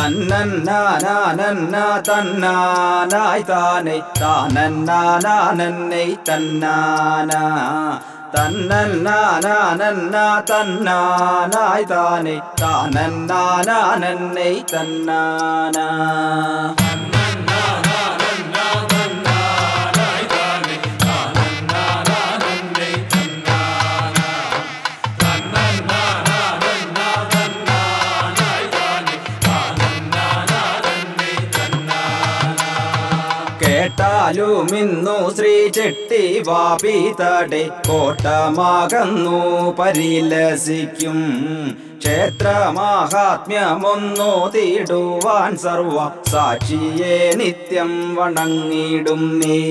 തന്നന്നാനാനന്നാ തന്നാനായി താനൈ താനന്നാനാനന്നൈ തന്നാനാ തന്നന്നാനാനന്നാ തന്നാനായി താനൈ താനന്നാനാനന്നൈ തന്നാനാ കേട്ടാലുമിന്നു ശ്രീ ചെട്ടി വാപിതടെ കോട്ടമാകന്നു പരിലസിക്കും ക്ഷേത്രമാഹാത്മ്യമൊന്നു തീടുവാൻ സർവ സാക്ഷിയെ നിത്യം വണങ്ങിടും നീ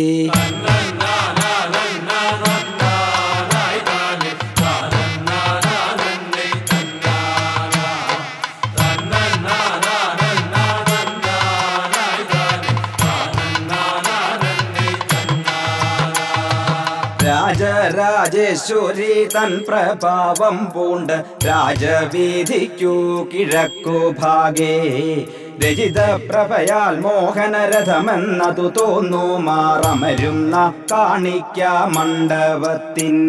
രാജരാജേശ്വരി തൻ പ്രഭാവം പൂണ്ട് രാജവീതിക്കു കിഴക്കു ഭാഗേ രചിത പ്രഭയാൽ മോഹനരഥമെന്നതു തോന്നുമാറമരുന്ന കാണിക്ക മണ്ഡപത്തിൻ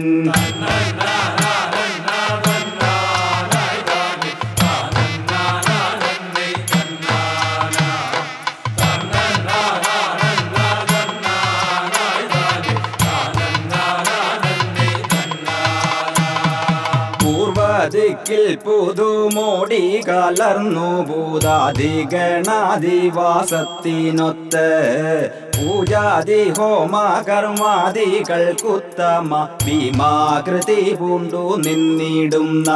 ദിക്കിൽ പുതുമോടി കലർന്നു ഭൂതാദിഗണാദിവാസത്തിനൊത്ത് പൂജാതി ഹോമ കർമാദികൾക്കുത്തമ ഭീമാകൃതി പൂണ്ടു നിന്നിടുന്ന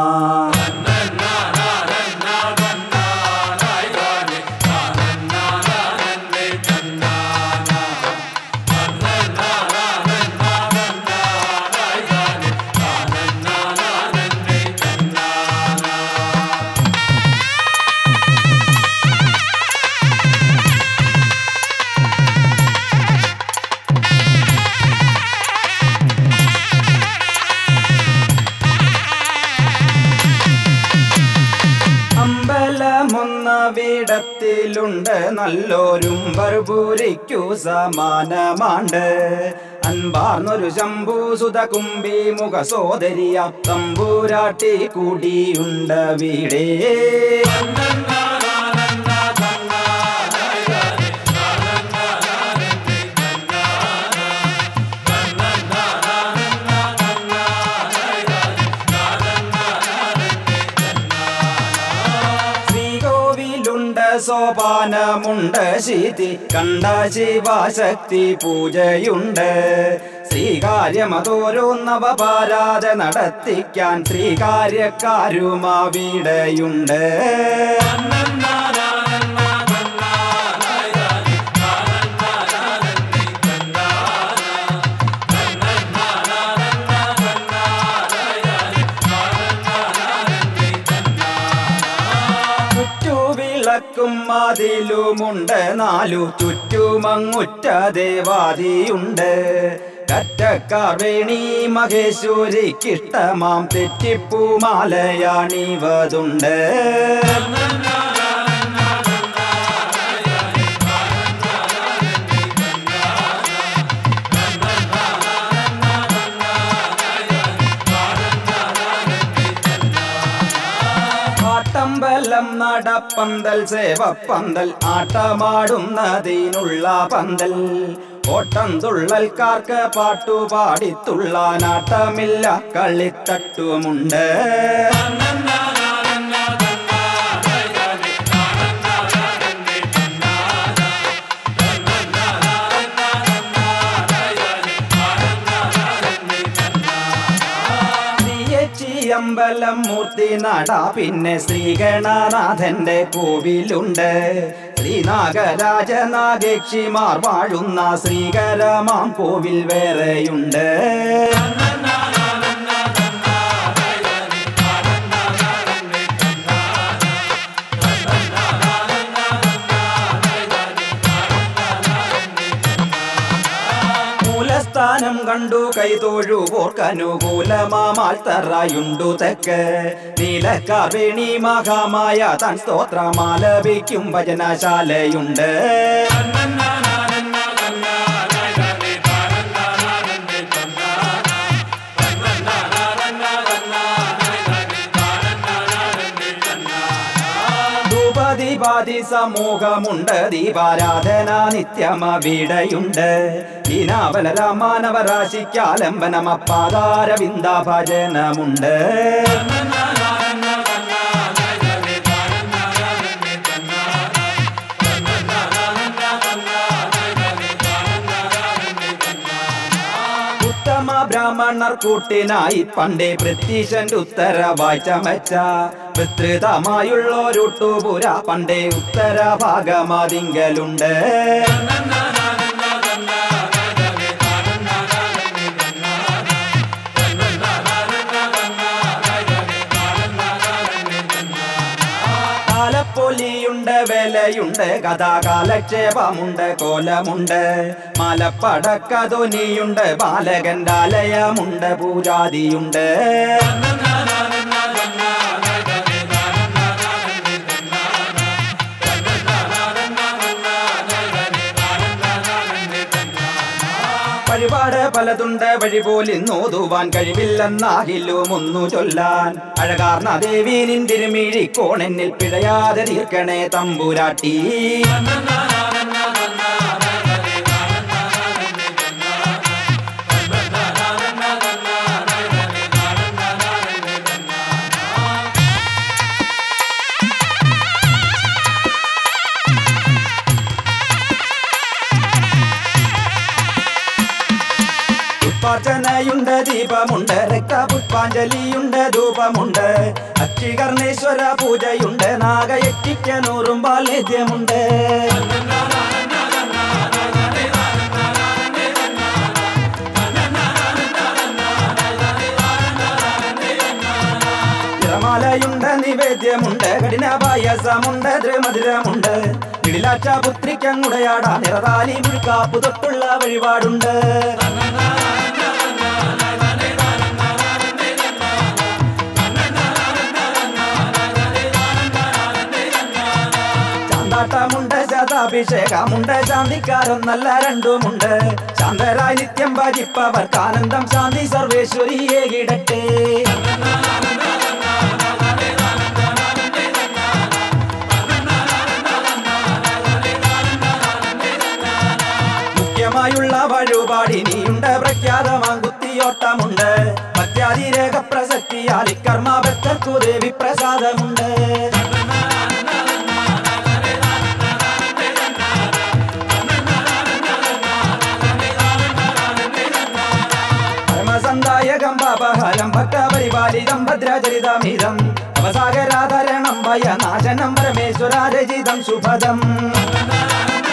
ിലുണ്ട് നല്ലോരും ബർബൂരിക്കു സമാനമാണ്ട് അൻപാർന്നൊരു ശംഭൂസുത കുംഭി മുഖസോദരിയ തമ്പൂരാട്ടി കൂടിയുണ്ട് വീടേ സോപാനമുണ്ട് ശീതി കണ്ട ശിവശക്തി പൂജയുണ്ട് ശ്രീകാര്യമതോരോ നവപാരാധ നടത്തിക്കാൻ ശ്രീകാര്യക്കാരുമാവിടെയുണ്ട് അതിലുമുണ്ട് നാലു ചുറ്റുമങ്ങുറ്റ ദേവാദിയുണ്ട് കറ്റക്കാർ വേണി മഹേശ്വരിക്കിഷ്ടമാം തെറ്റിപ്പൂമാലയാണിവതുണ്ട് അമ്പലം നടപ്പന്തൽ സേവപ്പന്തൽ ആട്ടമാടുന്നതിനുള്ള പന്തൽ ഓട്ടം തുള്ളൽക്കാർക്ക് പാട്ടുപാടിത്തുള്ളാനാട്ടമില്ല കളിത്തട്ടുമുണ്ട് അമ്പലം മൂർത്തി നട പിന്നെ ശ്രീഗണനാഥന്റെ കോവിലുണ്ട് ശ്രീനാഗരാജ നാഗേക്ഷിമാർ വാഴുന്ന ശ്രീകരമാം കോവിൽ വേറെയുണ്ട് സ്ഥാനം കണ്ടു കൈതൊഴുവോർക്കനുകൂലമാൽത്തറയുണ്ടു തെക്ക് നീലക്കാർവേണി മഹാമായ തൻ സ്തോത്രമാലപിക്കും ഭജനശാലയുണ്ട്. ദീപാദി സമൂഹമുണ്ട് ദീപാരാധന നിത്യമവിടെയുണ്ട്. ദീനാവലരാമാനവരാശിക്കാലംബനമപ്പാതാരവിന്ദ ഭജനമുണ്ട്. ബ്രാഹ്മണർ കൂട്ടിനായി പണ്ടേ പൃഥ്വീശന്റെ ഉത്തരവായി ചമച്ച വിസ്തൃതമായുള്ളൊരുട്ടുപുര പണ്ടേ ഉത്തര ഭാഗമതിങ്കലുണ്ട്. കാലപ്പൊലിയുണ്ട് വേലയുണ്ട് കഥാകാലക്ഷേപമുണ്ട് കോലമുണ്ട് മലപ്പടക്കധ്വനിയുണ്ട് ബാലകന്റെ ആലയമുണ്ട് പൂജാതിയുണ്ട്. വഴിപാട് പലതുണ്ട് വഴി പോലിന്നോതുവാൻ കഴിവില്ലെന്നാകിലും ഒന്നു ചൊല്ലാൻ. അഴകാർന്ന ദേവി നിന്തിരുമിഴിക്കോണെന്നിൽ പിഴയാതെ തീർക്കണേ തമ്പുരാട്ടി. പുഷ്പാർച്ചനയുണ്ട് ദീപമുണ്ട് രക്തപുഷ്പാഞ്ജലിയുണ്ട് ധൂപമുണ്ട് അക്ഷികർണേശ്വര പൂജയുണ്ട് നാഗയക്ഷിക്കനൂറും പാലേദ്യമുണ്ട്. തിരമാലയുണ്ട് നിവേദ്യമുണ്ട് കഠിന പായസമുണ്ട് ദ്രമധുരമുണ്ട് കിടിലാക്ഷ പുത്രിക്കങ്ങുടയാടാ നിറതാലി മുഴുക്കാപ്പു തൊട്ടുള്ള വഴിപാടുണ്ട്. ചാന്താട്ടമുണ്ട് ശതാഭിഷേകമുണ്ട് ശാന്തിക്കാരം നല്ല രണ്ടുമുണ്ട്. ശാന്തരായി നിത്യം ഭജിപ്പവർക്ക് ആനന്ദം ശാന്തി സർവേശ്വരിയെ കിടട്ടെ. മുഖ്യമായുള്ള വഴിപാടിനിയുണ്ട് പ്രഖ്യാതമാം കുത്തിയോട്ടമുണ്ട് ഭക്ത്യാതിരേഖ പ്രസക്തിയാൽ കർമ്മഭക്തർക്കു ദേവി പ്രസാദമുണ്ട്. പരമസന്ധായകം പാപഹരം ഭക്തപരിപാലിതം ഭദ്രചരിതമിതം അവസാഗരാധരണം ഭയനാശനം പരമേശ്വരാരചിതം ശുഭദം.